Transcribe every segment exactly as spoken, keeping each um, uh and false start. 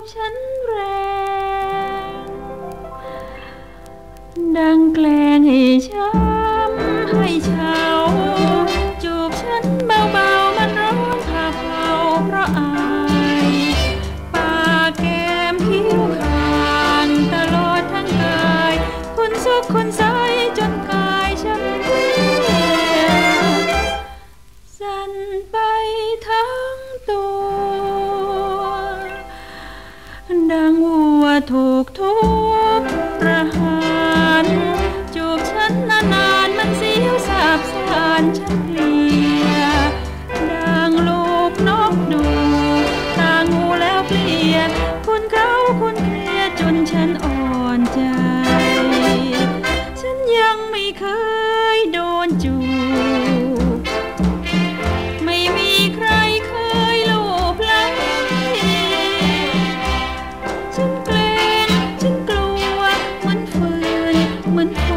ฉันแรงดังแกล้งให้ช้ำให้เฉาจูบฉันเบาๆมันร้อนผ่าเผาเพราะอายปากแก้มผิวขางตลอดทั้งกายคุณซุกคุณใสจนกายฉันเปลี่ยนสั่นไปทั้งตัวดังวัวถูกทุบประหารจูบฉันนานๆมันเสียวสาบสานฉันเพลียดังลูกนกดูตางูแล้วเปลี่ยนคุณเขาคุณเคลียจนฉันอ่อนใจฉันยังไม่เคยโดนจูบไม่มีใครเคยลูบไหล่ฉันเกรงฉันกลัวเหมือนฟืนเหมือนไฟ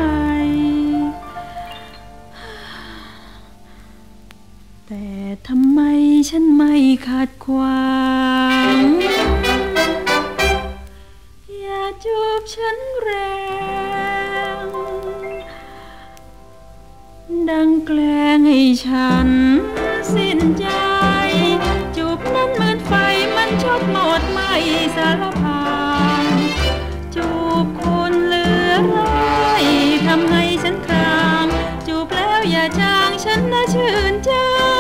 แต่ทำไมฉันไม่ขัดขวางอย่าจูบฉันแรงดังแกล้งให้ฉันสิ้นใจจูบนั้นเหมือนไฟมันชอบหมดไม่สารพันจูบคนเหลือร้อยทำให้ฉันครางจูบแล้วอย่าจางฉันน่าชื่นใจ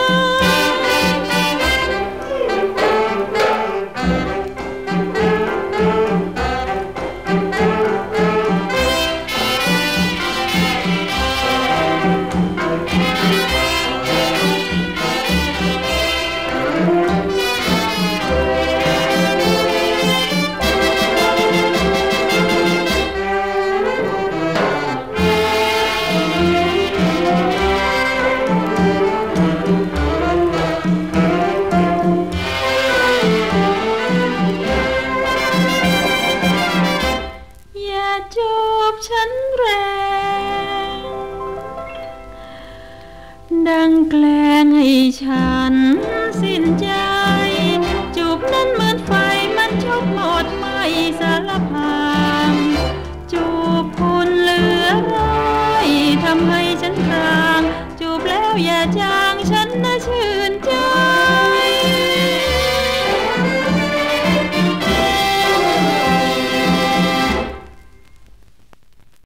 จูบฉันแรงดังแกล้งให้ฉันสิ้นใจจูบนั้นเหมือนไฟมันชอบหมดไม่สารพั